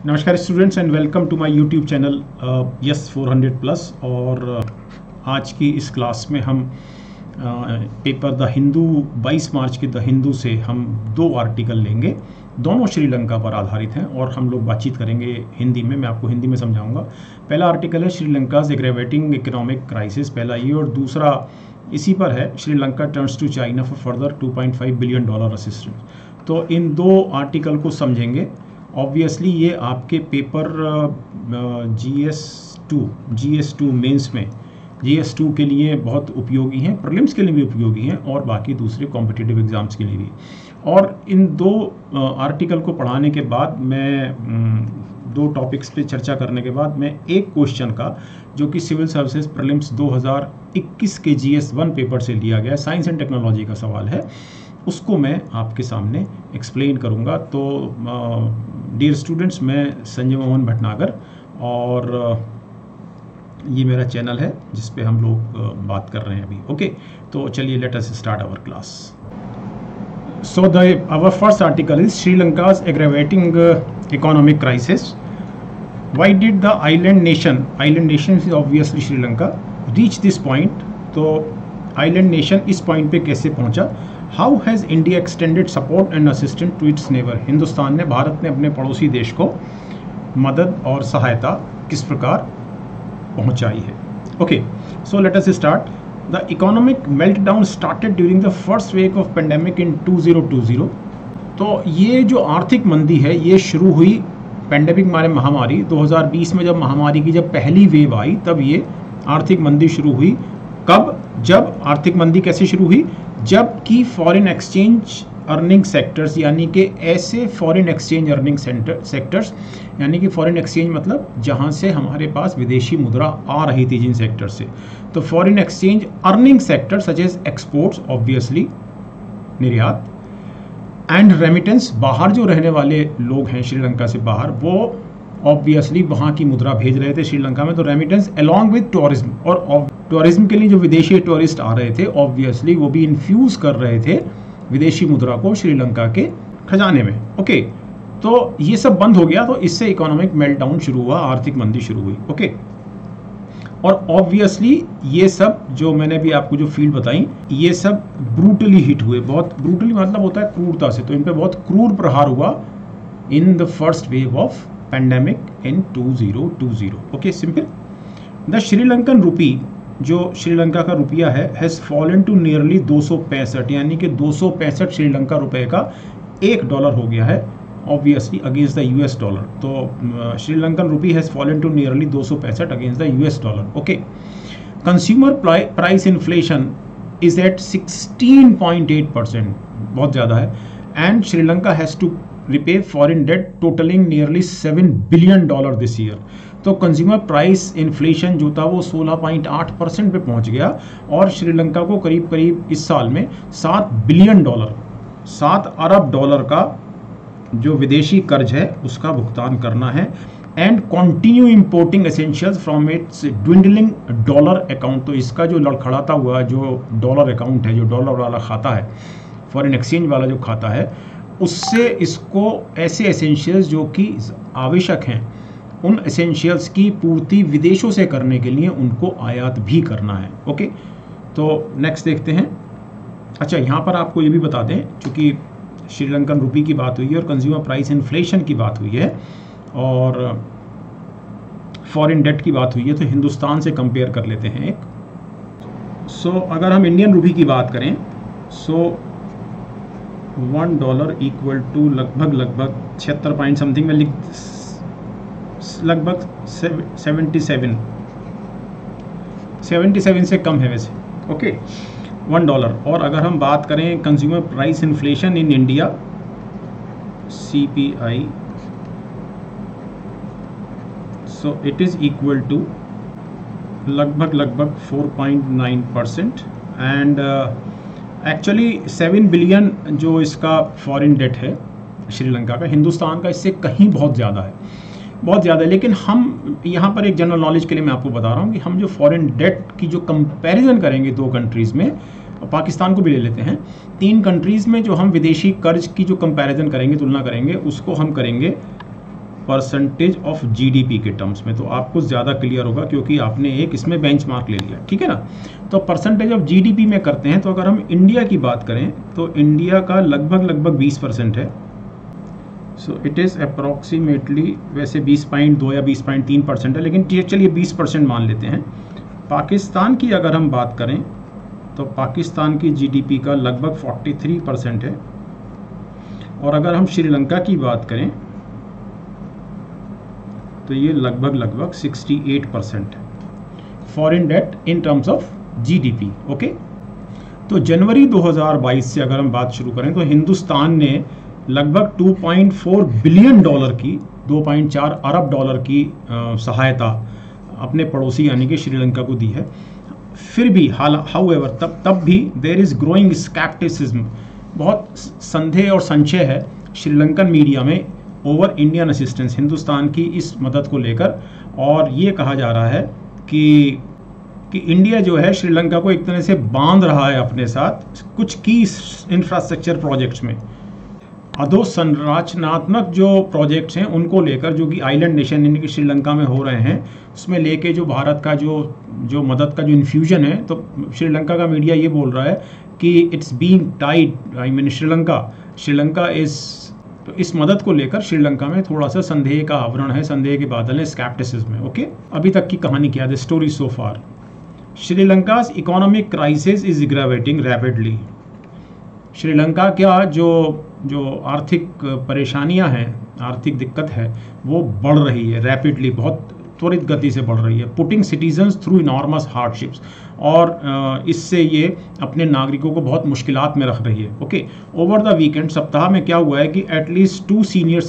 नमस्कार students and welcome to my YouTube channel yes 400 plus. और आज की इस क्लास में हम पेपर द हिंदू 22 मार्च के द हिंदू से हम दो आर्टिकल लेंगे। दोनों श्रीलंका पर आधारित हैं और हम लोग बातचीत करेंगे हिंदी में। मैं आपको हिंदी में समझाऊंगा। पहला आर्टिकल है श्रीलंकाज एग्रेवेटिंग इकोनॉमिक क्राइसिस, पहला ये, और दूसरा इसी पर है Sri Lanka turns to China for further $2.5 billion assistance. तो इन दो आर्टिकल को समझेंगे। ऑब्वियसली ये आपके पेपर GS2 मेंस में GS2 के लिए बहुत उपयोगी हैं, प्रीलिम्स के लिए भी उपयोगी हैं और बाकी दूसरे कॉम्पिटिटिव एग्जाम्स के लिए भी। और इन दो आर्टिकल को पढ़ाने के बाद मैं दो टॉपिक्स पे चर्चा करने के बाद मैं एक क्वेश्चन का, जो कि सिविल सर्विसेज प्रीलिम्स 2021 के GS1 पेपर से लिया गया साइंस एंड टेक्नोलॉजी का सवाल है, उसको मैं आपके सामने एक्सप्लेन करूंगा। तो डियर स्टूडेंट्स, मैं संजय मोहन भटनागर और ये मेरा चैनल है जिस पे हम लोग बात कर रहे हैं अभी। ओके, तो चलिए let us start our class. So our first article is Sri Lanka's aggravating economic crisis. Why did the island nation is obviously Sri Lanka, reach this point? तो आइलैंड नेशन इस पॉइंट पे कैसे पहुंचा? How has India extended support and assistance to its neighbour? Hindustan ने, भारत ने अपने पड़ोसी देश को मदद और सहायता किस प्रकार पहुंचाई है? Okay, so let us start. The economic meltdown started during the first wave of pandemic in 2020। तो ये जो आर्थिक मंदी है ये शुरू हुई पेंडेमिक माने महामारी 2020 में। जब महामारी की जब पहली वेव आई तब ये आर्थिक मंदी शुरू हुई। कब? जब आर्थिक मंदी कैसे शुरू हुई? जबकि फॉरेन एक्सचेंज अर्निंग सेक्टर्स, यानी कि ऐसे फॉरेन एक्सचेंज अर्निंग सेक्टर्स, यानी कि फॉरेन एक्सचेंज मतलब जहां से हमारे पास विदेशी मुद्रा आ रही थी जिन सेक्टर से, तो foreign exchange earning sector such as exports, obviously निर्यात, एंड रेमिटेंस, बाहर जो रहने वाले लोग हैं श्रीलंका से बाहर, वो ऑब्वियसली वहाँ की मुद्रा भेज रहे थे श्रीलंका में, तो रेमिटेंस अलॉन्ग विद टूरिज्म, और टूरिज्म के लिए जो विदेशी टूरिस्ट आ रहे थे ऑब्वियसली वो भी इन्फ्यूज कर रहे थे विदेशी मुद्रा को श्रीलंका के खजाने में। ओके, तो ये सब बंद हो गया, तो इससे इकोनॉमिक मेल्टडाउन शुरू हुआ, आर्थिक मंदी शुरू हुई। ओके, और ऑब्वियसली ये सब जो मैंने भी आपको जो फील्ड बताई ये सब ब्रूटली हिट हुए, बहुत ब्रूटली मतलब होता है क्रूरता से, तो इन पे बहुत क्रूर प्रहार हुआ in the first wave of pandemic in 2020। Okay, simple. The Sri Lankan rupee, जो श्रीलंका का रुपया है, हैज़ फॉलन टू नियरली 265, यानी कि 265 श्रीलंका रुपए का $1 हो गया है obviously against the US dollar. तो Sri Lankan rupee has fallen to nearly 265 against the US dollar. Okay, consumer price inflation is at 16.8%, बहुत ज़्यादा है, and Sri Lanka has to repay foreign debt totalling nearly $7 billion this year. तो consumer price inflation जो था वो 16.8% पे पहुंच गया और श्रीलंका को करीब करीब इस साल में $7 अरब का जो विदेशी कर्ज है उसका भुगतान करना है, and continue importing essentials from its dwindling dollar account. तो इसका जो लड़खड़ाता हुआ जो डॉलर अकाउंट है, जो डॉलर वाला खाता है, फॉरेन एक्सचेंज वाला जो खाता है, उससे इसको ऐसे एसेंशियल्स जो कि आवश्यक हैं उन एसेंशियल्स की पूर्ति विदेशों से करने के लिए उनको आयात भी करना है। ओके, तो नेक्स्ट देखते हैं। अच्छा, यहाँ पर आपको ये भी बता दें, चूँकि श्रीलंकन रूपी की बात हुई है और कंज्यूमर प्राइस इन्फ्लेशन की बात हुई है और फॉरेन डेट की बात हुई है, तो हिंदुस्तान से कंपेयर कर लेते हैं एक। सो अगर हम इंडियन रूपी की बात करें, सो $1 इक्वल टू लगभग 76 पॉइंट समथिंग में लगभग 77 से कम है वैसे। ओके, $1। और अगर हम बात करें consumer price inflation in India, CPI, so it is equal to लगभग 4.9%, एंड एक्चुअली 7 बिलियन जो इसका फॉरेन डेट है श्रीलंका का, हिंदुस्तान का इससे कहीं बहुत ज़्यादा है, बहुत ज़्यादा है। लेकिन हम यहाँ पर एक जनरल नॉलेज के लिए मैं आपको बता रहा हूँ कि हम जो फॉरेन डेट की जो कंपैरिजन करेंगे दो कंट्रीज़ में, पाकिस्तान को भी ले लेते हैं, 3 कंट्रीज़ में जो हम विदेशी कर्ज की जो कंपैरिजन करेंगे, तुलना करेंगे, उसको हम करेंगे परसेंटेज ऑफ जीडीपी के टर्म्स में, तो आपको ज़्यादा क्लियर होगा क्योंकि आपने एक इसमें बेंचमार्क ले लिया, ठीक है ना। तो परसेंटेज ऑफ जीडीपी में करते हैं, तो अगर हम इंडिया की बात करें तो इंडिया का लगभग 20% है। सो इट इज़ अप्रॉक्सीमेटली, वैसे 20.2 या 20.3% है, लेकिन चलिए 20% मान लेते हैं। पाकिस्तान की अगर हम बात करें तो पाकिस्तान की जीडीपी का लगभग 43% है, और अगर हम श्रीलंका की बात करें तो ये लगभग 68% है foreign debt in terms of GDP. Okay, तो जनवरी 2022 से अगर हम बात शुरू करें तो हिंदुस्तान ने लगभग 2.4 बिलियन डॉलर की, 2.4 अरब डॉलर की सहायता अपने पड़ोसी यानी कि श्रीलंका को दी है। फिर भी हाउएवर तब भी देयर इज ग्रोइंग स्केप्टिसिज्म, बहुत संदेह और संशय है श्रीलंकन मीडिया में ओवर इंडियन असिस्टेंस, हिंदुस्तान की इस मदद को लेकर। और ये कहा जा रहा है कि इंडिया जो है श्रीलंका को एक तरह से बांध रहा है अपने साथ कुछ की इंफ्रास्ट्रक्चर प्रोजेक्ट्स में। अधोसंरचनात्मक जो प्रोजेक्ट्स हैं उनको लेकर, जो कि आइलैंड नेशन यानी कि श्रीलंका में हो रहे हैं, उसमें लेके जो भारत का जो मदद का जो इन्फ्यूजन है, तो श्रीलंका का मीडिया ये बोल रहा है कि it's being tied, I mean Sri Lanka is, तो इस मदद को लेकर श्रीलंका में थोड़ा सा संदेह का आवरण है, संदेह के बादल है, स्केप्टिसिज्म है। ओके, अभी तक की कहानी क्या है, story so far. Sri Lanka's economic crisis is aggravating rapidly. Sri Lanka क्या जो आर्थिक परेशानियां हैं, आर्थिक दिक्कत है, वो बढ़ रही है रैपिडली, बहुत त्वरित गति से बढ़ रही है। Putting citizens through enormous hardships, और इससे ये अपने नागरिकों को बहुत मुश्किलात में रख रही है। ओके, ओवर द वीकेंड, सप्ताह में क्या हुआ है कि एटलीस्ट 2 सीनियर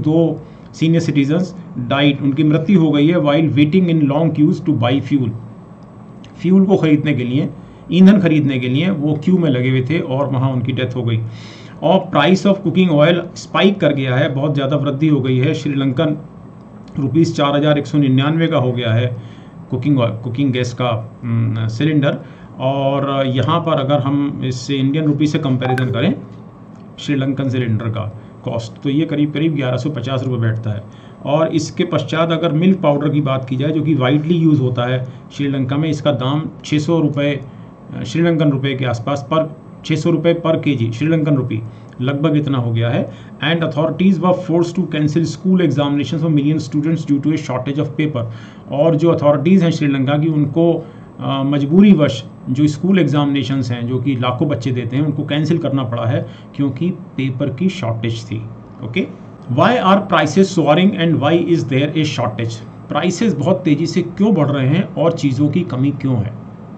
सिटीजन्स डाइड, उनकी मृत्यु हो गई है, while waiting in long queues to buy fuel को खरीदने के लिए, ईंधन खरीदने के लिए वो क्यू में लगे हुए थे और वहाँ उनकी डेथ हो गई। और price of cooking oil spike कर गया है, बहुत ज़्यादा वृद्धि हो गई है, श्रीलंकन रुपीज़ 4199 का हो गया है कुकिंग गैस का सिलेंडर। और यहाँ पर अगर हम इससे इंडियन रुपी से कंपैरिजन करें श्रीलंकन सिलेंडर का कॉस्ट, तो ये करीब 1150 रुपये बैठता है। और इसके पश्चात अगर मिल्क पाउडर की बात की जाए, जो कि वाइडली यूज़ होता है श्रीलंका में, इसका दाम 600 रुपये श्रीलंकन रुपये के आसपास, पर 600 रुपये पर केजी श्रीलंकन रुपी, लगभग इतना हो गया है। And authorities were force to cancel school examination for million students due to a shortage of paper. और जो अथॉरिटीज़ हैं श्रीलंका की, उनको मजबूरी वश जो स्कूल एग्जामिनेशंस हैं, जो कि लाखों बच्चे देते हैं, उनको कैंसिल करना पड़ा है क्योंकि पेपर की शॉर्टेज थी। Okay, why are prices soaring and why is there a shortage. Prices बहुत तेज़ी से क्यों बढ़ रहे हैं और चीज़ों की कमी क्यों है।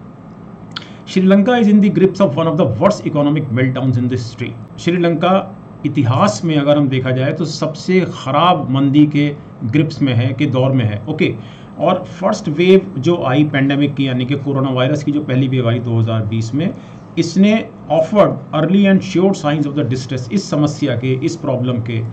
Sri Lanka is in the grips of one of the worst economic meltdowns in the history. Sri Lanka इतिहास में अगर हम देखा जाए तो सबसे खराब मंदी के ग्रिप्स में है, के दौर में है। ओके, और फर्स्ट वेव जो आई पेंडेमिक की, यानी कि कोरोना वायरस की जो पहली वेव आई 2020 में, इसने offered early and sure signs of the distress. इस समस्या के, इस प्रॉब्लम के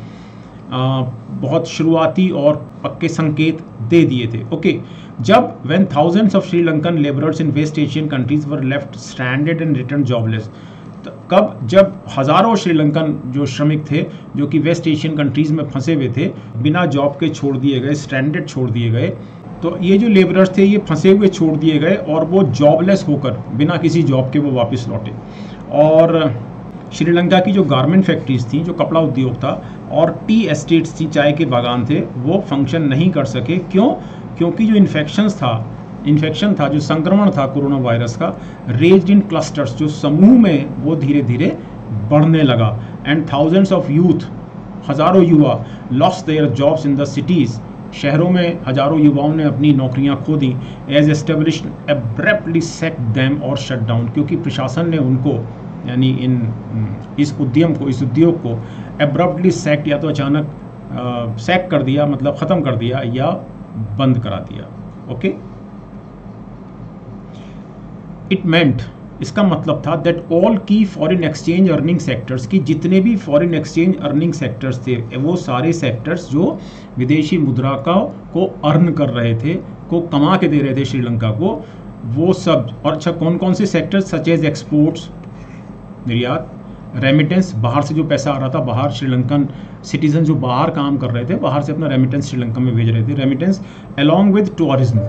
बहुत शुरुआती और पक्के संकेत दे दिए थे। ओके, जब when thousands of Sri Lankan laborers in West Asian countries were left stranded and returned jobless, कब, जब हज़ारों श्रीलंकन जो श्रमिक थे, जो कि वेस्ट एशियन कंट्रीज़ में फंसे हुए थे, बिना जॉब के छोड़ दिए गए, स्ट्रैंडेड छोड़ दिए गए। तो ये जो लेबरर्स थे, ये फंसे हुए छोड़ दिए गए और वो जॉबलेस होकर, बिना किसी जॉब के वो वापस लौटे। और श्रीलंका की जो गारमेंट फैक्ट्रीज थी, जो कपड़ा उद्योग था, और टी एस्टेट्स थी, चाय के बागान थे, वो फंक्शन नहीं कर सके। क्यों? क्योंकि जो इन्फेक्शन था, जो संक्रमण था कोरोना वायरस का, रेज्ड इन क्लस्टर्स, जो समूह में वो धीरे धीरे बढ़ने लगा। एंड थाउजेंड्स ऑफ यूथ, हज़ारों युवा, lost their jobs in the cities, शहरों में हज़ारों युवाओं ने अपनी नौकरियां खो दी। As established abruptly sacked them और शट डाउन, क्योंकि प्रशासन ने उनको, यानी इस उद्योग को एब्रप्टली सेक्ट, या तो अचानक सेक्ट कर दिया, मतलब ख़त्म कर दिया, या बंद करा दिया। ओके, इट मेंट, इसका मतलब था दैट ऑल की फॉरेन एक्सचेंज अर्निंग सेक्टर्स, की जितने भी फॉरेन एक्सचेंज अर्निंग सेक्टर्स थे, वो सारे सेक्टर्स जो विदेशी मुद्रा को अर्न कर रहे थे, को कमा के दे रहे थे श्रीलंका को, वो सब। और अच्छा, कौन कौन से सेक्टर्स? सच एज एक्सपोर्ट्स, निर्यात, रेमिटेंस, बाहर से जो पैसा आ रहा था, बाहर श्रीलंकन सिटीजन जो बाहर काम कर रहे थे बाहर से अपना रेमिटेंस श्रीलंका में भेज रहे थे, remittance along with tourism,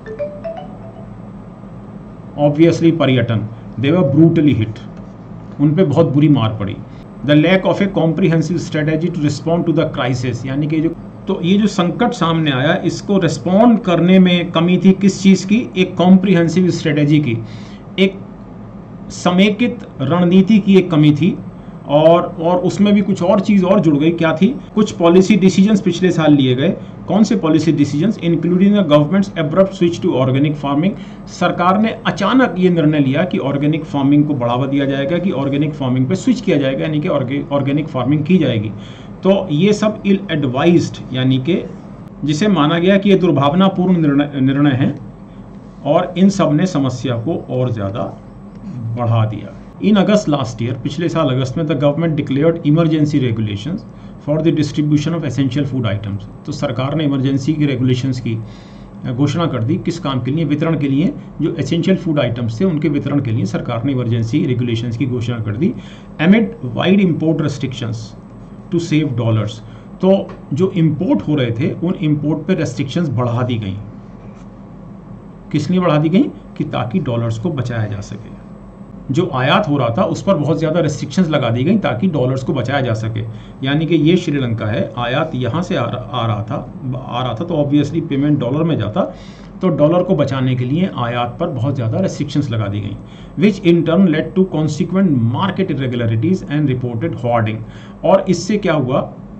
obviously पर्यटन, दे वर ब्रूटली हिट, उन पे बहुत बुरी मार पड़ी। The lack of a comprehensive strategy to respond to the crisis, यानी कि ये जो संकट सामने आया इसको रिस्पॉन्ड करने में कमी थी किस चीज़ की, एक कॉम्प्रिहेंसिव स्ट्रेटेजी की, एक समेकित रणनीति की एक कमी थी। और उसमें भी कुछ और चीज़ और जुड़ गई, क्या थी, कुछ पॉलिसी डिसीजंस पिछले साल लिए गए। कौन से policy decisions, including the government's abrupt switch to organic farming, सरकार ने अचानक ये निर्णय लिया कि ऑर्गेनिक फार्मिंग को बढ़ावा दिया जाएगा, कि ऑर्गेनिक फार्मिंग पे स्विच किया जाएगा, यानी कि ऑर्गेनिक फार्मिंग की जाएगी। तो ये सब इल एडवाइज्ड, यानी कि जिसे माना गया कि ये दुर्भावनापूर्ण निर्णय है, और इन सब ने समस्या को और ज़्यादा बढ़ा दिया। इन अगस्त लास्ट ईयर, पिछले साल अगस्त में, the government declared emergency regulations for the distribution of essential food items. तो सरकार ने इमरजेंसी की रेगुलेशंस की घोषणा कर दी, किस काम के लिए, वितरण के लिए, जो एसेंशियल फूड आइटम्स थे उनके वितरण के लिए सरकार ने इमरजेंसी रेगुलेशंस की घोषणा कर दी। Amid wide import restrictions to save dollars, तो जो इम्पोर्ट हो रहे थे उन इम्पोर्ट पे रेस्ट्रिक्शंस बढ़ा दी गई। किस लिए बढ़ा दी गई, कि ताकि डॉलर्स को बचाया जा सके। जो आयात हो रहा था उस पर बहुत ज़्यादा रेस्ट्रिक्शंस लगा दी गई ताकि डॉलर्स को बचाया जा सके। यानी कि ये श्रीलंका है, आयात यहाँ से आ रहा था तो ऑब्वियसली पेमेंट डॉलर में जाता, तो डॉलर को बचाने के लिए आयात पर बहुत ज़्यादा रेस्ट्रिक्शंस लगा दी गई, which in turn led to consequent market irregularities and reported hoarding. और इससे क्या हुआ,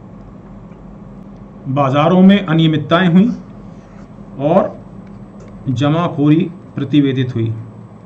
बाजारों में अनियमितताएं हुई और जमाखोरी प्रतिवेदित हुई।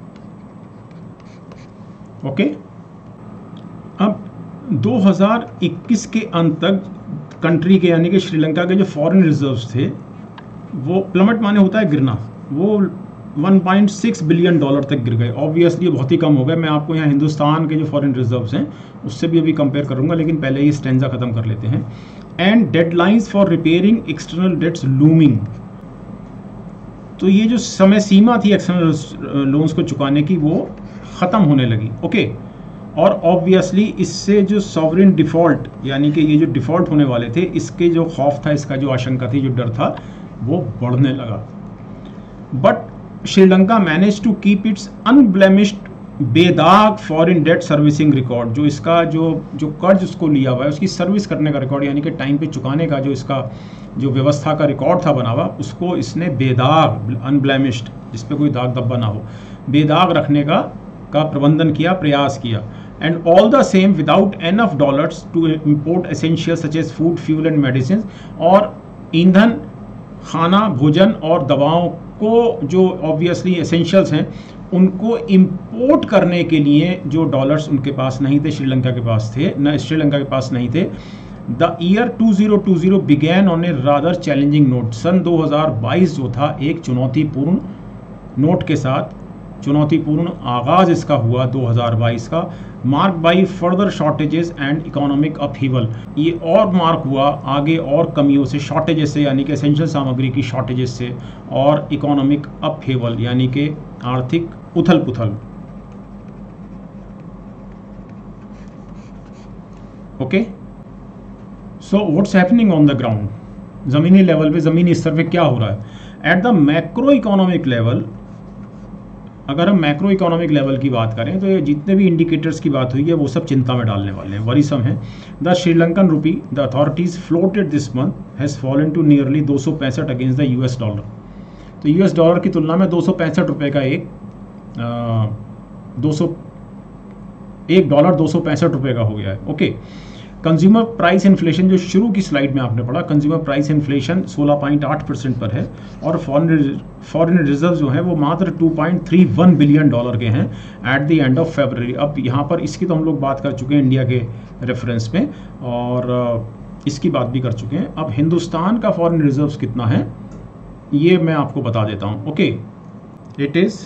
ओके, अब 2021 के अंत तक कंट्री के, यानी कि श्रीलंका के जो फॉरेन रिजर्व्स थे वो प्लमट माने होता है गिरना, वो 1.6 बिलियन डॉलर तक गिर गए। ऑब्वियसली बहुत ही कम हो गए। मैं आपको यहाँ हिंदुस्तान के जो फॉरेन रिजर्व्स हैं उससे भी अभी कंपेयर करूँगा, लेकिन पहले ही स्टेंजा खत्म कर लेते हैं। And deadlines for repairing external debts looming, तो ये जो समय सीमा थी एक्सटर्नल लोन्स को चुकाने की वो ख़त्म होने लगी। ओके, और ऑब्वियसली इससे जो सॉवरेन डिफ़ॉल्ट, यानी कि ये जो डिफ़ॉल्ट होने वाले थे इसके जो खौफ था, इसका जो आशंका थी, जो डर था, वो बढ़ने लगा। But Sri Lanka manage to keep its unblemished बेदाग फॉरेन डेट सर्विसिंग रिकॉर्ड, जो इसका जो कर्ज उसको लिया हुआ है उसकी सर्विस करने का रिकॉर्ड, यानी कि टाइम पे चुकाने का जो इसका जो व्यवस्था का रिकॉर्ड था बना हुआ, उसको इसने बेदाग, अनब्लेमिश्ड, जिस पे कोई दाग धब्बा ना हो, बेदाग रखने का प्रबंधन किया, प्रयास किया। And all the same without enough dollars to import essential such as food, fuel and medicine, और ईंधन, खाना, भोजन और दवाओं को जो ऑब्वियसली एसेंशियल्स हैं उनको इंपोर्ट करने के लिए जो डॉलर्स उनके पास नहीं थे, श्रीलंका के पास नहीं थे। The year 2020 began on a rather challenging note. सन 2022 जो था एक चुनौतीपूर्ण नोट के साथ, चुनौतीपूर्ण आगाज इसका हुआ 2022 का, mark by further shortages and economic upheaval. ये और मार्क हुआ आगे और कमियों से, शॉर्टेजेस से, यानी कि एसेंशियल सामग्री की शॉर्टेजेस से, और इकोनॉमिक अपहीवल यानी कि आर्थिक उथल पुथल। Okay, so what's happening on the ground, ज़मीनी लेवल पे, ज़मीनी स्तर पे क्या हो रहा है। At the macro economic level, अगर हम मैक्रो इकोनॉमिक लेवल की बात करें तो ये जितने भी इंडिकेटर्स की बात हुई है वो सब चिंता में डालने वाले हैं, वरीसम है। The Sri Lankan rupee, the authorities floated this month has fallen to nearly 265 against the US dollar. तो US डॉलर की तुलना में 265 रुपये का एक डॉलर 265 रुपये का हो गया है। ओके, कंज्यूमर प्राइस इन्फ्लेशन, जो शुरू की स्लाइड में आपने पढ़ा, कंज्यूमर प्राइस इन्फ्लेशन 16.8% पर है, और फॉरेन रिजर्व जो है वो मात्र 2.31 बिलियन डॉलर के हैं at the end of February. अब यहाँ पर इसकी तो हम लोग बात कर चुके हैं इंडिया के रेफरेंस में, और इसकी बात भी कर चुके हैं। अब हिंदुस्तान का फॉरेन रिजर्व्स कितना है ये मैं आपको बता देता हूँ। Okay, it is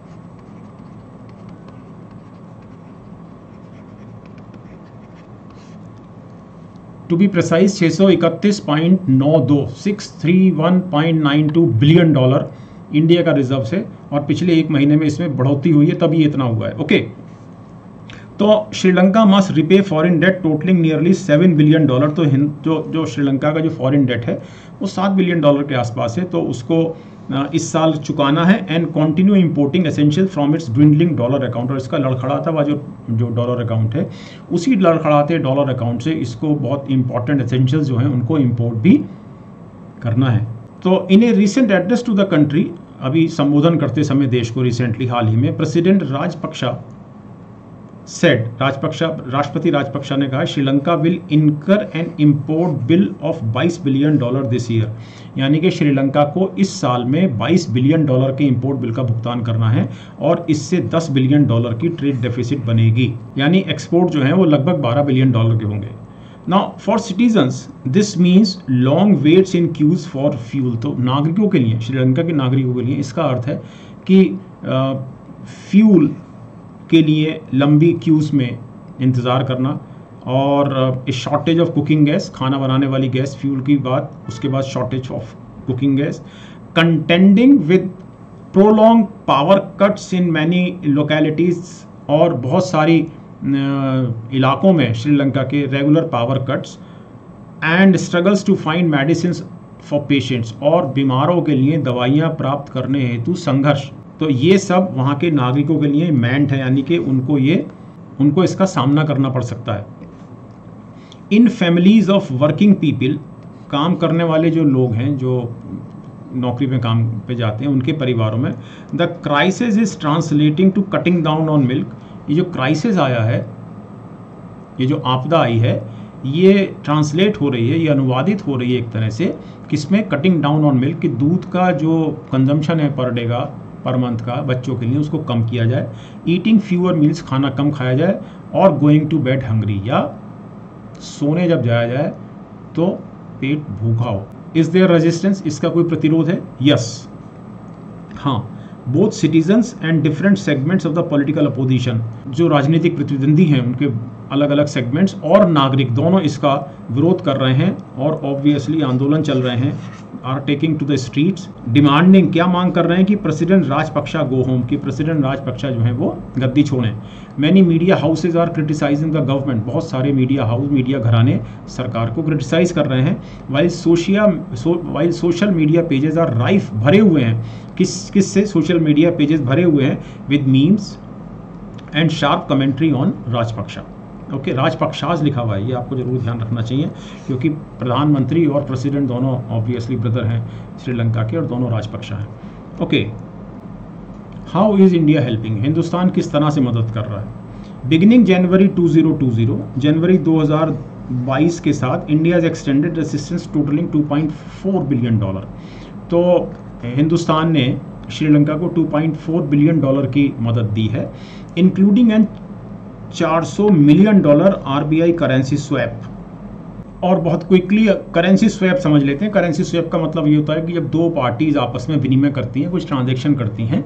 to be precise 631.92, 631.92 billion dollar India का रिजर्व है, और पिछले एक महीने में इसमें बढ़ोतरी हुई है तभी इतना हुआ है। ओके, तो Sri Lanka must repay foreign debt totalling nearly $7 billion. तो जो श्रीलंका का जो फॉरेन डेट है वो $7 बिलियन के आसपास है, तो उसको इस साल चुकाना है। And continue importing essential from its dwindling dollar account. और इसका लड़खड़ाता हुआ जो डॉलर अकाउंट है, उसी लड़खड़ाते डॉलर अकाउंट से इसको बहुत इंपॉर्टेंट एसेंशियल्स जो हैं उनको इंपोर्ट भी करना है। तो in a recent address to the country, अभी संबोधन करते समय देश को रिसेंटली हाल ही में, प्रेसिडेंट राजपक्षा सेड, राष्ट्रपति राजपक्षा ने कहा Sri Lanka will incur an import bill of $22 billion this year. यानी कि श्रीलंका को इस साल में $22 बिलियन के इंपोर्ट बिल का भुगतान करना है और इससे $10 बिलियन की ट्रेड डेफिसिट बनेगी। यानी एक्सपोर्ट जो है वो लगभग $12 बिलियन के होंगे। Now for citizens this means long waits in queues for fuel. तो नागरिकों के लिए, श्रीलंका के नागरिकों के लिए इसका अर्थ है कि फ्यूल के लिए लंबी क्यूज में इंतज़ार करना, और शॉर्टेज ऑफ कुकिंग गैस, खाना बनाने वाली गैस, फ्यूल की बात, उसके बाद shortage of cooking gas, contending with prolong power cuts in many localities. और बहुत सारी इलाकों में श्रीलंका के regular power cuts, and struggles to find medicine for patients. और बीमारों के लिए दवाइयाँ प्राप्त करने हेतु संघर्ष। तो ये सब वहाँ के नागरिकों के लिए मेंट है, यानी कि उनको इसका सामना करना पड़ सकता है। In families of working people, काम करने वाले जो लोग हैं, जो नौकरी में काम पे जाते हैं, उनके परिवारों में, the crisis is translating to cutting down on milk. ये जो क्राइसिस आया है, ये जो आपदा आई है, ये ट्रांसलेट हो रही है, ये अनुवादित हो रही है एक तरह से, किसमें? कटिंग डाउन ऑन मिल्क, कि दूध का जो कंजम्पशन है पर मंथ का बच्चों के लिए, उसको कम किया जाए। ईटिंग फ्यूअर मील्स, खाना कम खाया जाए। और गोइंग टू बेड हंग्री, या सोने जब जाया जाए तो पेट भूखा हो। इज देयर रेजिस्टेंस, इसका कोई प्रतिरोध है? यस, हाँ। Both citizens and different segments of the political opposition, जो राजनीतिक प्रतिद्वंदी हैं उनके अलग अलग सेगमेंट्स और नागरिक दोनों इसका विरोध कर रहे हैं, और ऑब्वियसली आंदोलन चल रहे हैं, are taking to the streets demanding, क्या मांग कर रहे हैं? कि प्रेसिडेंट राजपक्षा गो होम, कि प्रेसिडेंट राजपक्षा जो है वो गद्दी छोड़ें। Many media houses are criticising the government, बहुत सारे मीडिया हाउस, मीडिया घराने सरकार को क्रिटिसाइज कर रहे हैं। While social media pages are rife, भरे हुए हैं, किससे? सोशल मीडिया पेजेस भरे हुए हैं with memes and sharp commentary on Rajapaksa. Okay, Rajapaksas लिखा हुआ है, ये आपको जरूर ध्यान रखना चाहिए, क्योंकि प्रधानमंत्री और प्रेसिडेंट दोनों ऑब्वियसली ब्रदर हैं श्रीलंका के, और दोनों राजपक्षा हैं। Okay, how is India helping? Hindustan किस तरह से मदद कर रहा है? बिगिनिंग जनवरी 2020, जनवरी 2022 के साथ India is extended assistance totalling $2.4 billion. तो हिंदुस्तान ने श्रीलंका को $2.4 बिलियन की मदद दी है, including an $400 million RBI currency swap. और बहुत क्विकली करेंसी स्वैप समझ लेते हैं। करेंसी स्वैप का मतलब ये होता है कि जब दो पार्टीज आपस में विनिमय करती हैं, कुछ ट्रांजैक्शन करती हैं,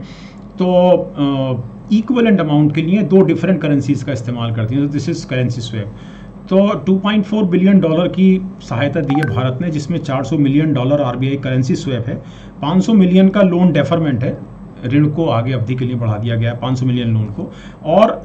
तो इक्वलेंट अमाउंट के लिए दो डिफरेंट करेंसीज का इस्तेमाल करती हैं। This is currency swap. तो $2.4 बिलियन की सहायता दी है भारत ने, जिसमें $400 मिलियन RBI करेंसी स्वैप है, 500 मिलियन का लोन डेफरमेंट है, ऋण को आगे अवधि के लिए बढ़ा दिया गया है 500 मिलियन लोन को, और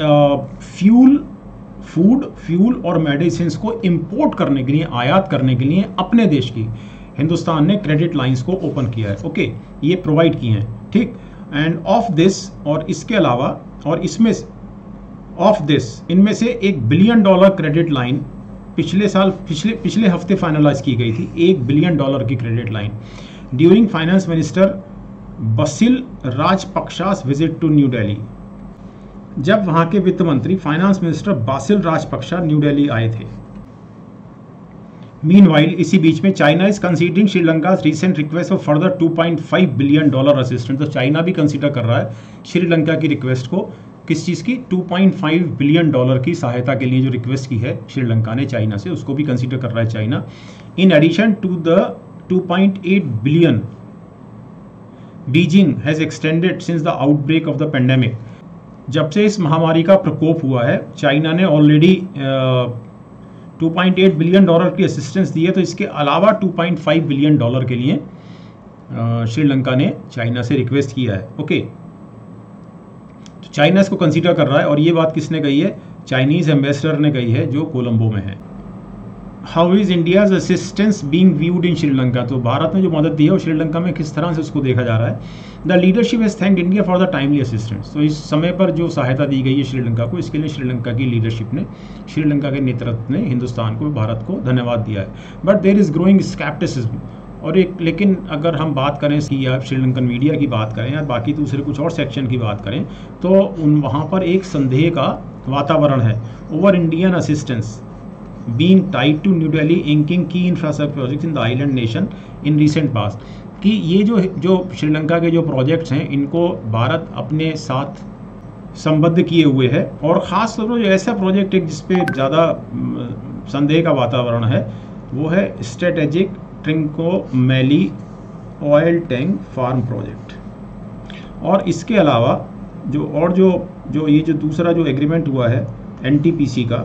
फ्यूल और मेडिसिन को इंपोर्ट करने के लिए, आयात करने के लिए अपने देश की हिंदुस्तान ने क्रेडिट लाइंस को ओपन किया है। ओके, ये प्रोवाइड किए हैं, ठीक। एंड ऑफ दिस, और इसके अलावा, और इसमें ऑफ दिस, इनमें से $1 बिलियन क्रेडिट लाइन पिछले हफ्ते फाइनलाइज की गई थी, $1 बिलियन की credit line during finance minister Basil Rajapaksa's visit to new Delhi. जब वहां के वित्त मंत्री finance minister Basil Rajapaksa new Delhi आए थे। मीनवाइल, इसी बीच में China is considering Sri Lanka recent request of further $2.5 billion assistance. तो चाइना भी कंसीडर कर रहा है श्रीलंका की रिक्वेस्ट को, किस चीज़ की? $2.5 बिलियन की सहायता के लिए जो रिक्वेस्ट की है श्रीलंका ने चाइना से, उसको भी कंसीडर कर रहा है China. In addition to the $2.8 billion Beijing has extended since the outbreak of the pandemic. जब से इस महामारी का प्रकोप हुआ है, चाइना ने ऑलरेडी $2.8 बिलियन की असिस्टेंस दी है। तो इसके अलावा $2.5 बिलियन के लिए श्रीलंका ने चाइना से रिक्वेस्ट किया है। ओके, तो चाइना इसको कंसीडर कर रहा है, और ये बात किसने कही है? चाइनीज़ एम्बेसडर ने कही है जो कोलंबो में है। How is India's assistance being viewed in Sri Lanka, तो भारत ने जो मदद दी है वो श्रीलंका में किस तरह से उसको देखा जा रहा है। The leadership has thanked India for the timely assistance, तो इस समय पर जो सहायता दी गई है श्रीलंका को, इसके लिए श्रीलंका की लीडरशिप ने, श्रीलंका के नेतृत्व ने हिंदुस्तान को, भारत को धन्यवाद दिया है। But there is growing scepticism, और एक लेकिन अगर हम बात करें कि या श्रीलंकन मीडिया की बात करें या बाकी दूसरे कुछ और सेक्शन की बात करें, तो वहाँ पर एक संदेह का वातावरण है over Indian assistance being tied to New Delhi inking key infrastructure projects in the island nation in recent past, कि ये जो श्रीलंका के जो प्रोजेक्ट्स हैं इनको भारत अपने साथ संबद्ध किए हुए है, और ख़ास तौर पर जो ऐसा प्रोजेक्ट है जिस पे ज़्यादा संदेह का वातावरण है वो है strategic Trincomalee oil tank farm project. और इसके अलावा जो ये दूसरा जो एग्रीमेंट हुआ है एनटीपीसी का,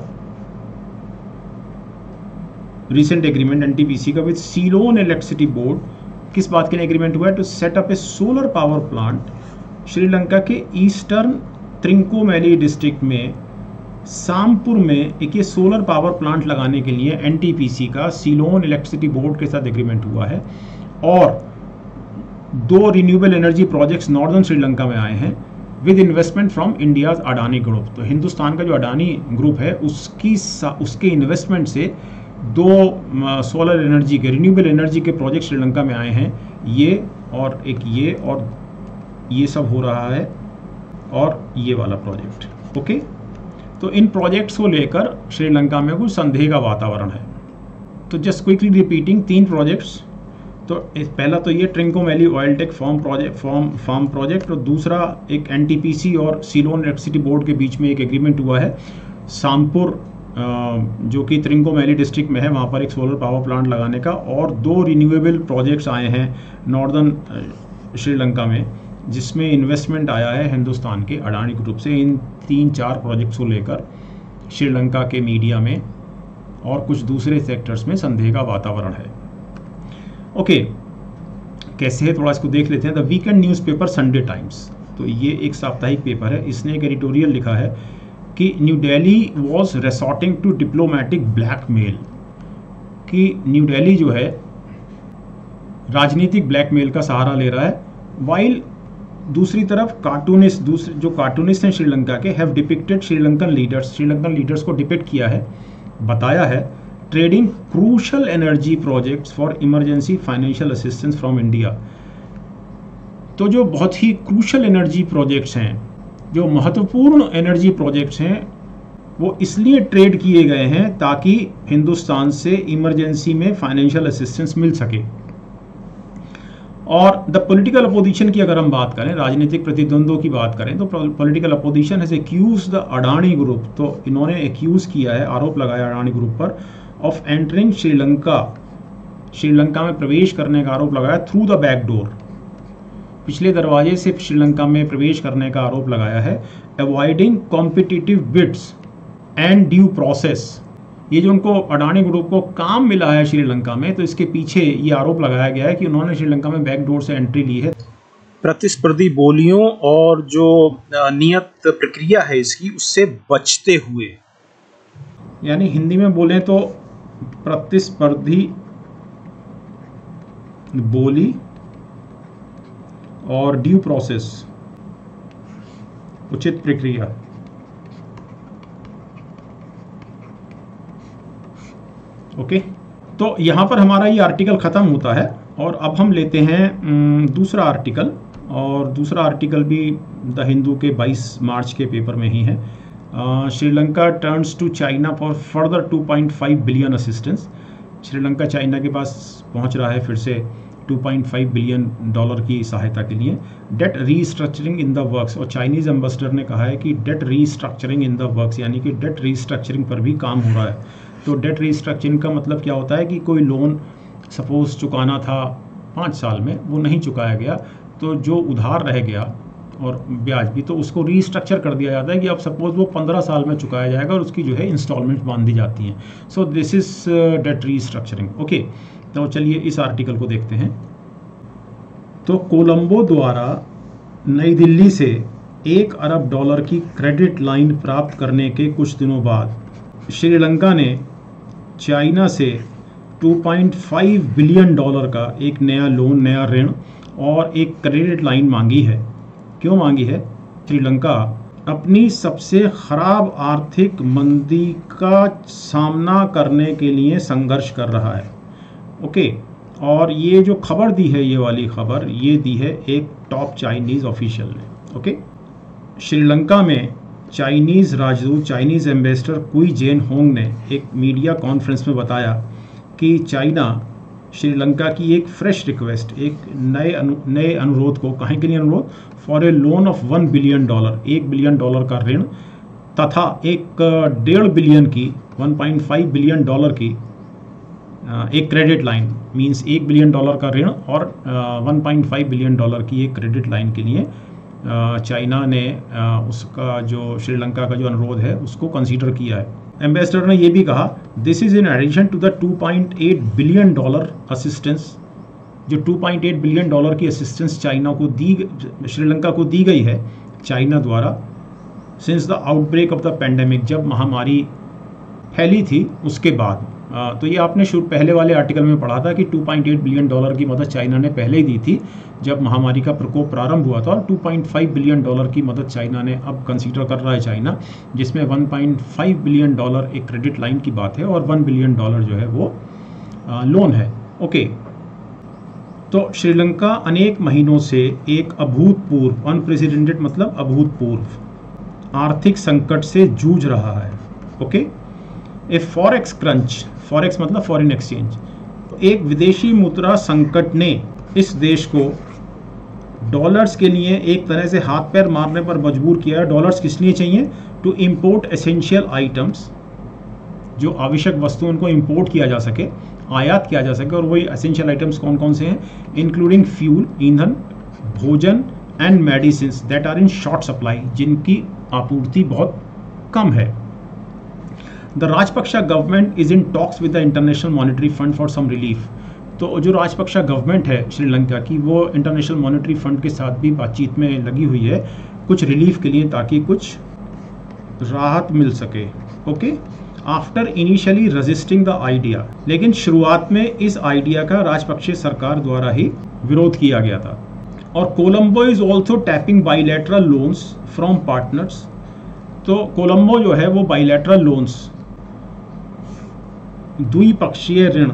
रिसेंट एग्रीमेंट एनटीपीसी का विद सीलोन इलेक्ट्रिसिटी बोर्ड, किस बात के लिए एग्रीमेंट हुआ है? To set up a solar power plant Sri Lanka के ईस्टर्न त्रिंकोमैली डिस्ट्रिक्ट में सामपुर में एक ये सोलर पावर प्लांट लगाने के लिए एनटीपीसी का सीलोन इलेक्ट्रिसिटी बोर्ड के साथ एग्रीमेंट हुआ है। और 2 renewable energy projects northern Sri Lanka में आए हैं with investment from India's Adani group, तो हिंदुस्तान का जो अडानी ग्रुप है उसके इन्वेस्टमेंट से 2 सोलर एनर्जी के, रिन्यूएबल एनर्जी के प्रोजेक्ट श्रीलंका में आए हैं। ये और ये सब हो रहा है, और ये वाला प्रोजेक्ट। ओके, तो इन प्रोजेक्ट्स को लेकर श्रीलंका में कुछ संदेह का वातावरण है। तो जस्ट क्विकली रिपीटिंग 3 प्रोजेक्ट्स, तो पहला तो ये Trincomalee oil tank farm project, और दूसरा एक एनटीपीसी और सीलोन इलेक्ट्रिसिटी बोर्ड के बीच में एक एग्रीमेंट हुआ है सामपुर जो कि त्रिंकोमैली डिस्ट्रिक्ट में है, वहाँ पर एक सोलर पावर प्लांट लगाने का। और 2 रिन्यूएबल प्रोजेक्ट्स आए हैं नॉर्दर्न श्रीलंका में, जिसमें इन्वेस्टमेंट आया है हिंदुस्तान के अडानी ग्रुप से। इन 3-4 प्रोजेक्ट्स को लेकर श्रीलंका के मीडिया में और कुछ दूसरे सेक्टर्स में संदेह का वातावरण है। ओके, कैसे है थोड़ा इसको देख लेते हैं। The weekend newspaper Sunday Times, तो ये एक साप्ताहिक पेपर है, इसने एक एडिटोरियल लिखा है कि new Delhi was resorting to diplomatic blackmail, कि न्यू दिल्ली जो है राजनीतिक ब्लैकमेल का सहारा ले रहा है। वाइल दूसरी तरफ जो कार्टूनिस्ट हैं श्रीलंका के हैव डिपिक्टेड श्रीलंकन लीडर्स को डिपिक्ट किया है, बताया है trading crucial energy projects for emergency financial assistance from India. तो जो बहुत ही क्रूशल एनर्जी प्रोजेक्ट्स हैं, जो महत्वपूर्ण एनर्जी प्रोजेक्ट्स हैं, वो इसलिए ट्रेड किए गए हैं ताकि हिंदुस्तान से इमरजेंसी में फाइनेंशियल असिस्टेंस मिल सके। और द पॉलिटिकल अपोजिशन की अगर हम बात करें, राजनीतिक प्रतिद्वंद्वों की बात करें, तो political opposition has accuse the Adani group, तो इन्होंने एक्यूज किया है, आरोप लगाया अडानी ग्रुप पर ऑफ एंटरिंग श्रीलंका में प्रवेश करने का आरोप लगाया थ्रू द बैक डोर, पिछले दरवाजे से श्रीलंका में प्रवेश करने का आरोप लगाया है। Avoiding competitive bids and due process, ये जो उनको अडानी ग्रुप को काम मिला है श्रीलंका में, तो इसके पीछे ये आरोप लगाया गया है कि उन्होंने श्रीलंका में बैकडोर से एंट्री ली है। प्रतिस्पर्धी बोलियों और जो नियत प्रक्रिया है इसकी, उससे बचते हुए, यानी हिंदी में बोलें तो प्रतिस्पर्धी बोली और ड्यू प्रोसेस, उचित प्रक्रिया। ओके, तो यहाँ पर हमारा ये आर्टिकल ख़त्म होता है, और अब हम लेते हैं दूसरा आर्टिकल, और दूसरा आर्टिकल भी द हिंदू के 22 मार्च के पेपर में ही है। Sri Lanka turns to China for further 2.5 billion assistance, Sri Lanka China के पास पहुँच रहा है फिर से $2.5 बिलियन की सहायता के लिए। Debt restructuring in the works, और चाइनीज़ एम्बेसडर ने कहा है कि debt restructuring in the works, यानी कि डेट रीस्ट्रक्चरिंग पर भी काम हो रहा है। तो डेट रीस्ट्रक्चरिंग का मतलब क्या होता है कि कोई लोन सपोज चुकाना था 5 साल में, वो नहीं चुकाया गया, तो जो उधार रह गया और ब्याज भी, तो उसको रीस्ट्रक्चर कर दिया जाता है कि अब सपोज वो 15 साल में चुकाया जाएगा और उसकी जो है इंस्टॉलमेंट बांध दी जाती हैं। So this is debt restructuring. Okay, तो चलिए इस आर्टिकल को देखते हैं। तो कोलंबो द्वारा नई दिल्ली से 1 अरब डॉलर की क्रेडिट लाइन प्राप्त करने के कुछ दिनों बाद श्रीलंका ने चाइना से 2.5 बिलियन डॉलर का एक नया लोन, नया ऋण और एक क्रेडिट लाइन मांगी है। क्यों मांगी है? श्रीलंका अपनी सबसे खराब आर्थिक मंदी का सामना करने के लिए संघर्ष कर रहा है। ओके, और ये जो खबर दी है, ये वाली खबर ये दी है एक टॉप चाइनीज़ ऑफिशियल ने। ओके, श्रीलंका में चाइनीज़ राजदूत, चाइनीज़ एम्बेसडर कुई जेन होंग ने एक मीडिया कॉन्फ्रेंस में बताया कि चाइना श्रीलंका की एक फ्रेश रिक्वेस्ट, एक नए अनुरोध को, कहीं के लिए अनुरोध, for a loan of 1 billion dollar, 1 billion dollar का ऋण तथा एक 1.5 बिलियन की, 1.5 बिलियन डॉलर की एक credit line, means 1 billion dollar का ऋण और 1.5 बिलियन डॉलर की एक क्रेडिट लाइन के लिए चाइना ने उसका जो श्रीलंका का जो अनुरोध है उसको कंसीडर किया है। एम्बेसडर ने ये भी कहा, this is in addition to the 2.8 billion dollar assistance, जो 2.8 बिलियन डॉलर की असिस्टेंस श्रीलंका को दी गई है चाइना द्वारा since the outbreak of the pandemic, जब महामारी फैली थी उसके बाद। तो ये आपने पहले वाले आर्टिकल में पढ़ा था कि 2.8 बिलियन डॉलर की मदद चाइना ने पहले ही दी थी जब महामारी का प्रकोप प्रारंभ हुआ था, और 2.5 बिलियन डॉलर की मदद चाइना ने अब कंसीडर कर रहा है चाइना, जिसमें 1.5 बिलियन डॉलर एक क्रेडिट लाइन की बात है और 1 बिलियन डॉलर जो है वो लोन है। ओके, तो श्रीलंका अनेक महीनों से एक अभूतपूर्व, अनप्रेसिडेंटेड मतलब अभूतपूर्व आर्थिक संकट से जूझ रहा है। Okay, a forex crunch, forex मतलब फॉरेन एक्सचेंज, एक विदेशी मुद्रा संकट ने इस देश को डॉलर्स के लिए एक तरह से हाथ पैर मारने पर मजबूर किया है। डॉलर्स किस लिए चाहिए? टू इम्पोर्ट एसेंशियल आइटम्स, जो आवश्यक वस्तु उनको इम्पोर्ट किया जा सके, आयात किया जा सके, और वही एसेंशियल आइटम्स कौन कौन से हैं? इंक्लूडिंग फ्यूल, ईंधन, भोजन and medicines that are in short supply, जिनकी आपूर्ति बहुत कम है। The Rajapaksa government is in talks with the international monetary fund for some relief. तो जो राजपक्षा गवर्नमेंट है श्रीलंका की, वो इंटरनेशनल मॉनेटरी फंड के साथ भी बातचीत में लगी हुई है कुछ रिलीफ के लिए, ताकि कुछ राहत मिल सके। Okay, after initially resisting the idea, लेकिन शुरुआत में इस आइडिया का राजपक्षे सरकार द्वारा ही विरोध किया गया था। और Colombo is also tapping bilateral loans from partners. तो कोलंबो जो है वो बाइलैटरल लोन्स, द्विपक्षीय ऋण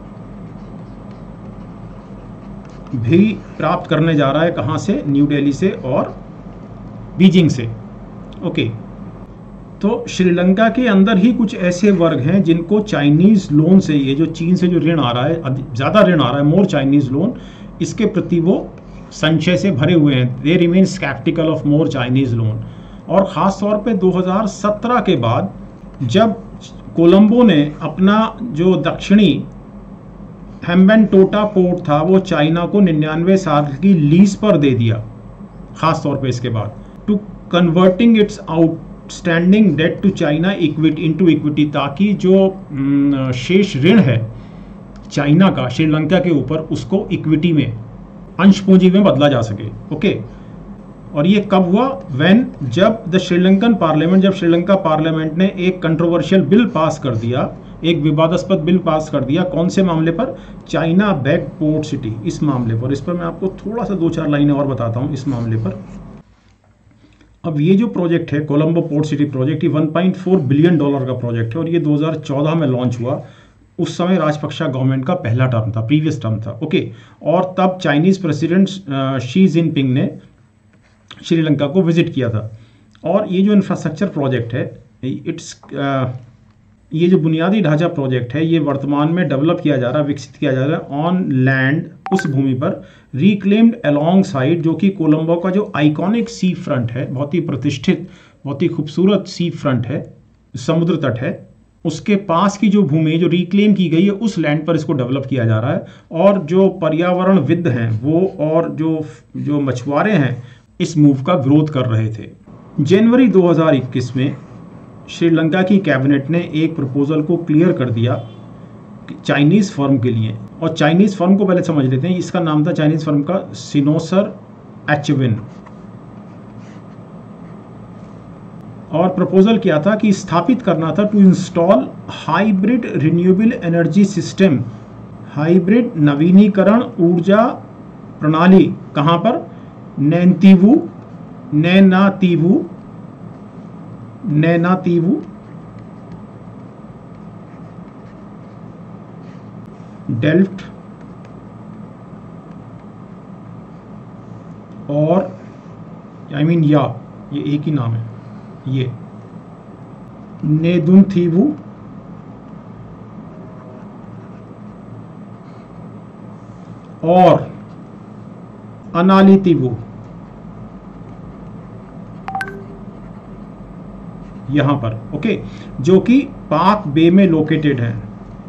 भी प्राप्त करने जा रहा है। कहाँ से? न्यू दिल्ली से और बीजिंग से। ओके, तो श्रीलंका के अंदर ही कुछ ऐसे वर्ग हैं जिनको चाइनीज़ लोन से, ये जो चीन से जो ऋण आ रहा है, ज़्यादा ऋण आ रहा है, मोर चाइनीज़ लोन, इसके प्रति वो संशय से भरे हुए हैं। They remain sceptical of more Chinese loan. और ख़ास तौर पे 2017 के बाद जब कोलंबो ने अपना जो दक्षिणी हेम्बेनटोटा पोर्ट था वो चाइना को 99 साल की लीज पर दे दिया, खास तौर पे इसके बाद, to converting its outstanding debt to China equity into equity, ताकि जो शेष ऋण है चाइना का श्रीलंका के ऊपर, उसको इक्विटी में, अंश पूंजी में बदला जा सके। ओके, और ये कब हुआ? जब द श्रीलंकन पार्लियामेंट, जब श्रीलंका पार्लियामेंट ने एक कंट्रोवर्शियल बिल पास कर दिया, एक विवादास्पद बिल पास कर दिया। कौन से मामले पर? चाइना बैक पोर्ट सिटी, इस मामले पर। इस पर मैं आपको थोड़ा सा 2-4 लाइनें और बताता हूँ इस मामले पर। अब ये जो प्रोजेक्ट है कोलंबो पोर्ट सिटी प्रोजेक्ट, ये 1.4 बिलियन डॉलर का प्रोजेक्ट है और ये 2014 में लॉन्च हुआ। उस समय राजपक्षा गवर्नमेंट का पहला टर्म था, प्रीवियस टर्म था। ओके, और तब चाइनीज़ प्रेसिडेंट शी जिनपिंग ने श्रीलंका को विजिट किया था। और ये जो इंफ्रास्ट्रक्चर प्रोजेक्ट है, ये जो बुनियादी ढांचा प्रोजेक्ट है, ये वर्तमान में डेवलप किया जा रहा है, विकसित किया जा रहा है ऑन लैंड, उस भूमि पर, रिक्लेम्ड अलोंग साइड, जो कि कोलंबो का जो आइकॉनिक सी फ्रंट है, बहुत ही प्रतिष्ठित, बहुत ही खूबसूरत सी फ्रंट है, समुद्र तट है, उसके पास की जो भूमि जो रिक्लेम की गई है, उस लैंड पर इसको डेवलप किया जा रहा है। और जो पर्यावरणविद हैं वो, और जो मछुआरे हैं, इस मूव का विरोध कर रहे थे। जनवरी 2021 में श्रीलंका की कैबिनेट ने एक प्रपोजल को क्लियर कर दिया चाइनीज़ फर्म के लिए। और चाइनीज़ फर्म को पहले समझ लेते हैं। इसका नाम था चाइनीज़ फर्म का सिनोसर एचविन। और प्रपोजल क्या था कि स्थापित करना था to install hybrid renewable energy system, hybrid नवीनीकरण ऊर्जा प्रणाली। कहाँ पर? नैनातीवू डेल्फ्ट और ये एक ही नाम है, ये नेदुनथीवू और अनालीतीवू, यहां पर, ओके, जो कि पाक बे में लोकेटेड है।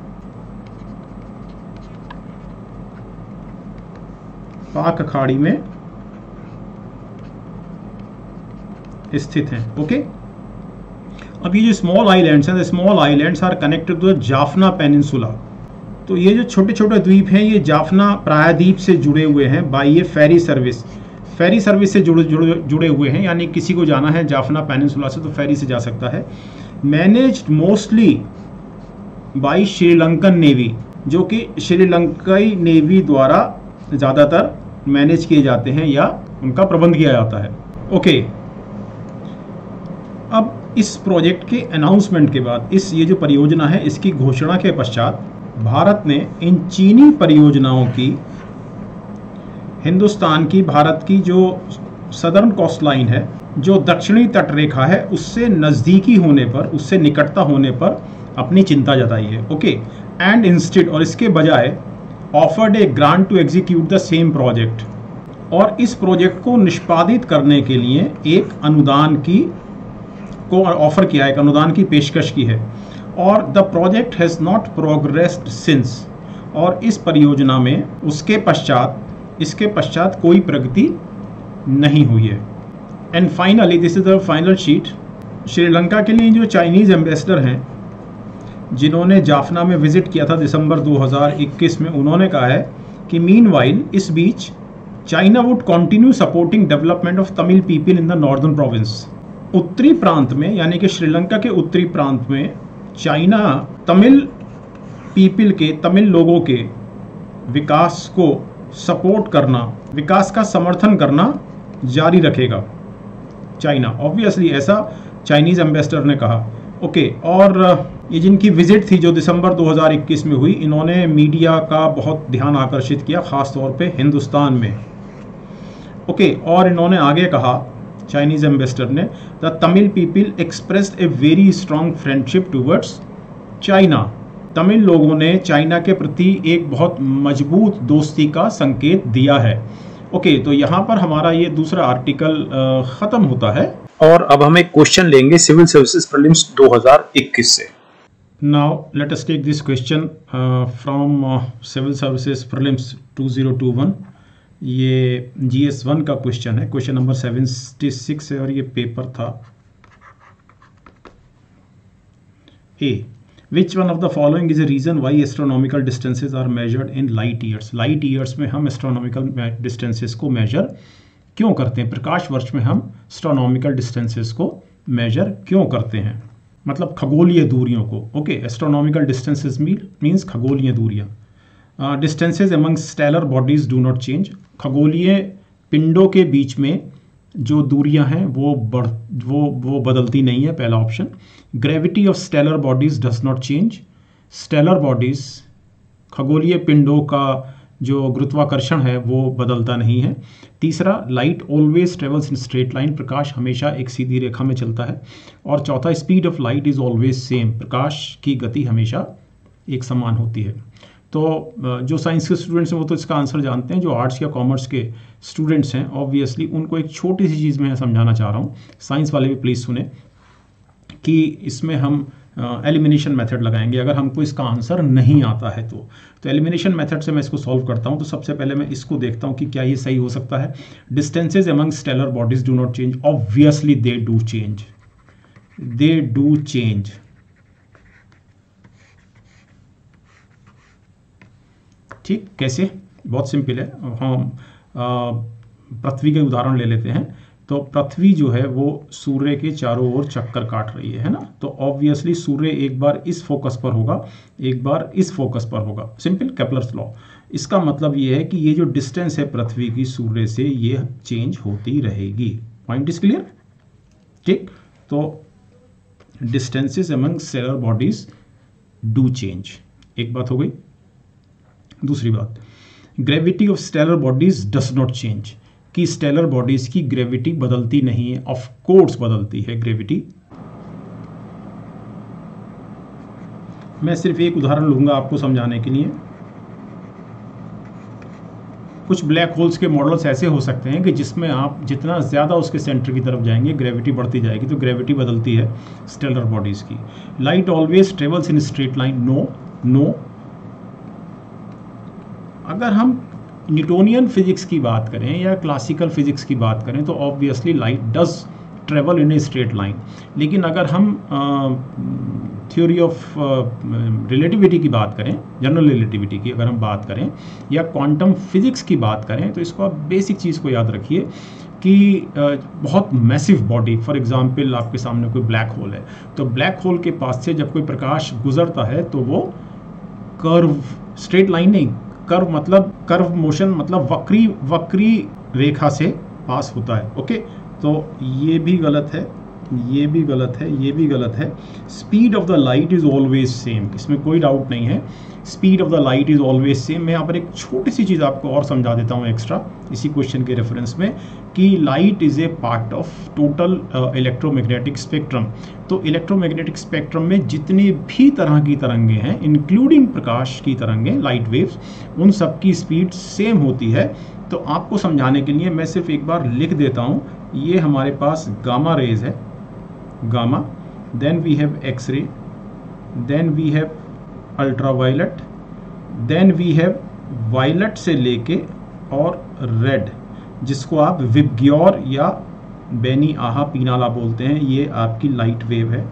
पाक खाड़ी में स्थित हैं। ओके, अब ये जो स्मॉल आइलैंड्स हैं, small islands are connected to the Jaffna peninsula. तो ये जो छोटे छोटे द्वीप हैं ये जाफना प्रायद्वीप से जुड़े हुए हैं बाय ये फेरी सर्विस से जुड़े हुए हैं, यानी किसी को जाना है जाफना पेनिनसुला से तो फेरी से जा सकता है। Managed mostly by Sri Lankan navy, जो कि श्रीलंकाई नेवी द्वारा ज़्यादातर मैनेज किए जाते हैं या उनका प्रबंध किया जाता है। ओके, अब इस प्रोजेक्ट के अनाउंसमेंट के बाद, ये जो परियोजना है इसकी घोषणा के पश्चात भारत ने इन चीनी परियोजनाओं की भारत की जो सदर्न कोस्ट लाइन है, जो दक्षिणी तट रेखा है, उससे नज़दीकी होने पर, उससे निकटता होने पर अपनी चिंता जताई है। ओके, एंड इंस्टेड, और इसके बजाय offered a grant to execute the same project, और इस प्रोजेक्ट को निष्पादित करने के लिए एक अनुदान को ऑफर किया है, एक अनुदान की पेशकश की है। और the project has not progressed since, और इस परियोजना में इसके पश्चात कोई प्रगति नहीं हुई है। And finally, this is the final sheet. Sri Lanka के लिए जो चाइनीज़ एम्बेसडर हैं, जिन्होंने जाफना में विजिट किया था दिसंबर 2021 में, उन्होंने कहा है कि मीनवाइल, इस बीच, China would continue supporting development of Tamil people in the northern province. उत्तरी प्रांत में, यानी कि श्रीलंका के उत्तरी प्रांत में, चाइना तमिल लोगों के विकास को सपोर्ट करना, विकास का समर्थन करना जारी रखेगा चाइना। ऑब्वियसली ऐसा चाइनीज़ एम्बेसडर ने कहा। ओके, और ये जिनकी विजिट थी जो दिसंबर 2021 में हुई, इन्होंने मीडिया का बहुत ध्यान आकर्षित किया, खास तौर पे हिंदुस्तान में। ओके, और इन्होंने आगे कहा, चाइनीज़ एम्बेसडर ने, the Tamil people expressed a very strong friendship towards China. Tamil लोगों ने चाइना के प्रति एक बहुत मजबूत दोस्ती का संकेत दिया है। ओके, तो यहाँ पर हमारा ये दूसरा आर्टिकल ख़त्म होता है, और अब हम एक क्वेश्चन लेंगे सिविल सर्विसेज प्रीलिम्स 2021 से। Now let us take this question from civil services prelims 2021। ये GS1 का क्वेश्चन है, क्वेश्चन नंबर 76 है, और ये पेपर था A. Which one of the following is a reason why astronomical distances are measured in light years? Light years में हम astronomical distances को मेजर क्यों करते हैं? प्रकाश वर्ष में हम एस्ट्रोनॉमिकल डिस्टेंसेस को मेजर क्यों करते हैं? मतलब खगोलीय दूरियों को। ओके, एस्ट्रोनॉमिकल डिस्टेंसेस मीन्स खगोलीय दूरियां। Distances among stellar bodies do not change, खगोलीय पिंडों के बीच में जो दूरियां हैं वो बदलती नहीं है, पहला option. Gravity of stellar bodies does not change, stellar bodies, खगोलीय पिंडों का जो गुरुत्वाकर्षण है वो बदलता नहीं है। तीसरा, light always travels in straight line, प्रकाश हमेशा एक सीधी रेखा में चलता है। और चौथा, speed of light is always same, प्रकाश की गति हमेशा एक समान होती है। तो जो साइंस के स्टूडेंट्स हैं वो तो इसका आंसर जानते हैं, जो आर्ट्स या कॉमर्स के स्टूडेंट्स हैं ऑब्वियसली उनको एक छोटी सी चीज़ मैं समझाना चाह रहा हूँ, साइंस वाले भी प्लीज़ सुने, कि इसमें हम एलिमिनेशन मेथड लगाएंगे अगर हमको इसका आंसर नहीं आता है तो एलिमिनेशन मेथड से मैं इसको सॉल्व करता हूँ। तो सबसे पहले मैं इसको देखता हूँ कि क्या ये सही हो सकता है। Distances among stellar bodies do not change, obviously they do change. ठीक, कैसे? बहुत सिंपल है। हम पृथ्वी के उदाहरण ले लेते हैं। तो पृथ्वी जो है वो सूर्य के चारों ओर चक्कर काट रही है ना, तो ऑब्वियसली सूर्य एक बार इस फोकस पर होगा, एक बार इस फोकस पर होगा, सिंपल केपलर्स लॉ। इसका मतलब ये है कि ये जो डिस्टेंस है पृथ्वी की सूर्य से ये चेंज होती रहेगी। Point is clear? ठीक, तो distances among stellar bodies do change, एक बात हो गई। दूसरी बात, gravity of stellar bodies does not change, कि स्टेलर बॉडीज की ग्रेविटी बदलती नहीं है। ऑफ कोर्स बदलती है ग्रेविटी। मैं सिर्फ एक उदाहरण लूंगा आपको समझाने के लिए। कुछ ब्लैक होल्स के मॉडल्स ऐसे हो सकते हैं कि जिसमें आप जितना ज़्यादा उसके सेंटर की तरफ जाएंगे ग्रेविटी बढ़ती जाएगी, तो ग्रेविटी बदलती है स्टेलर बॉडीज़ की। Light always travels in straight line, no. अगर हम न्यूटोनियन फिजिक्स की बात करें या क्लासिकल फिजिक्स की बात करें तो obviously light does travel in a straight line. लेकिन अगर हम थ्योरी ऑफ रिलेटिविटी की बात करें, जनरल रिलेटिविटी की अगर हम बात करें या क्वांटम फिजिक्स की बात करें, तो इसको आप बेसिक चीज़ को याद रखिए कि बहुत मैसिव बॉडी, फॉर एग्जांपल आपके सामने कोई ब्लैक होल है, तो ब्लैक होल के पास से जब कोई प्रकाश गुजरता है तो वो कर्व, स्ट्रेट लाइन नहीं, कर्व मतलब कर्व मोशन, मतलब वक्री रेखा से पास होता है। ओके, तो ये भी गलत है, ये भी गलत है, ये भी गलत है। Speed of the light is always same, इसमें कोई डाउट नहीं है, speed of the light is always same. मैं यहाँ पर एक छोटी सी चीज़ आपको और समझा देता हूँ एक्स्ट्रा इसी क्वेश्चन के रेफरेंस में, कि light is a part of total electromagnetic spectrum. तो इलेक्ट्रोमैग्नेटिक स्पेक्ट्रम में जितनी भी तरह की तरंगे हैं, इंक्लूडिंग प्रकाश की तरंगें, लाइट वेव्स, उन सब की स्पीड सेम होती है। तो आपको समझाने के लिए मैं सिर्फ एक बार लिख देता हूँ, ये हमारे पास गामा रेज है, gamma, then we have X ray, then we have ultraviolet, then we have violet से लेके और रेड, जिसको आप विबग्योर या बेनी आहा पीनाला बोलते हैं, ये आपकी लाइट वेव है।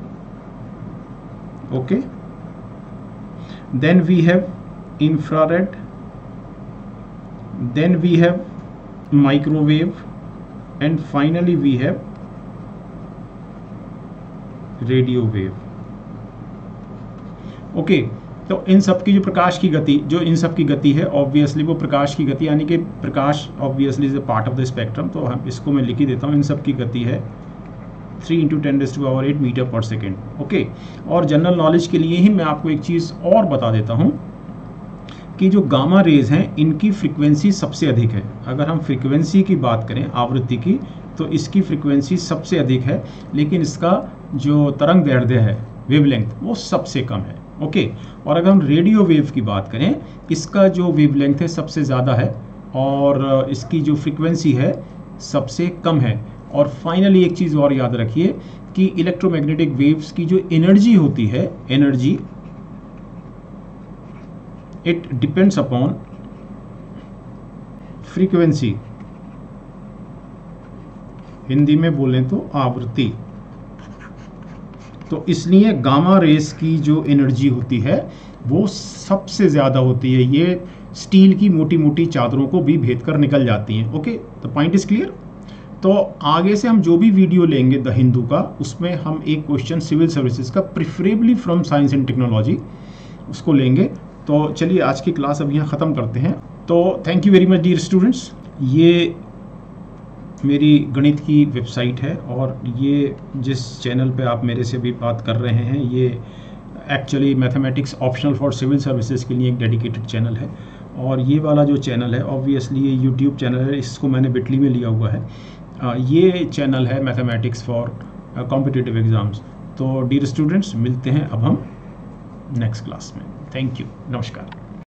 Okay, then we have infrared, then we have microwave, and finally we have radio wave. Okay, तो इन सब की जो प्रकाश की गति, जो इन सब की गति है, ऑब्वियसली वो प्रकाश की गति, यानी कि प्रकाश obviously is a part of the spectrum, तो हम इसको मैं लिख ही देता हूँ, इन सब की गति है 3 × 10⁸ मीटर पर सेकेंड। ओके, और जनरल नॉलेज के लिए ही मैं आपको एक चीज़ और बता देता हूँ कि जो गामा रेज हैं इनकी फ्रीक्वेंसी सबसे अधिक है। अगर हम फ्रीक्वेंसी की बात करें, आवृत्ति की, तो इसकी फ्रीक्वेंसी सबसे अधिक है, लेकिन इसका जो तरंग दैर्ध्य है, वेवलेंथ, वो सबसे कम है। ओके, और अगर हम रेडियो वेव की बात करें, इसका जो वेवलेंथ है सबसे ज़्यादा है और इसकी जो फ्रीक्वेंसी है सबसे कम है। और फाइनली एक चीज़ और याद रखिए कि इलेक्ट्रोमैग्नेटिक वेव्स की जो एनर्जी होती है, energy, it depends upon frequency, Hindi में बोलें तो आवृत्ति। तो इसलिए गामा रेस की जो एनर्जी होती है वो सबसे ज़्यादा होती है, ये स्टील की मोटी मोटी चादरों को भी भेद कर निकल जाती हैं। ओके, तो पॉइंट इज क्लियर। तो आगे से हम जो भी वीडियो लेंगे द हिंदू का, उसमें हम एक क्वेश्चन सिविल सर्विसेज का, preferably from science and technology, उसको लेंगे। तो चलिए आज की क्लास अब यहाँ ख़त्म करते हैं। तो thank you very much dear students. ये मेरी गणित की वेबसाइट है और ये जिस चैनल पे आप मेरे से भी बात कर रहे हैं, ये actually mathematics optional for civil services के लिए एक डेडिकेटेड चैनल है। और ये वाला जो चैनल है ऑब्वियसली ये यूट्यूब चैनल है, इसको मैंने बिटली में लिया हुआ है। ये चैनल है मैथमेटिक्स फॉर कॉम्पिटिटिव एग्ज़ाम्स। तो डियर स्टूडेंट्स, मिलते हैं अब हम नेक्स्ट क्लास में। थैंक यू, नमस्कार।